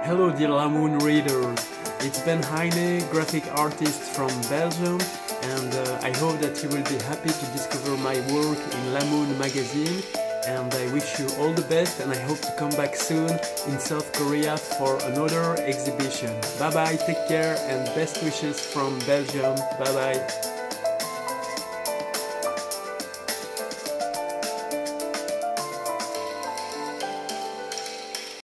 Hello dear Lamoon readers, it's Ben Heine, graphic artist from Belgium, and I hope that you will be happy to discover my work in Lamoon magazine, and I wish you all the best, and I hope to come back soon in South Korea for another exhibition. Bye bye, take care, and best wishes from Belgium. Bye bye.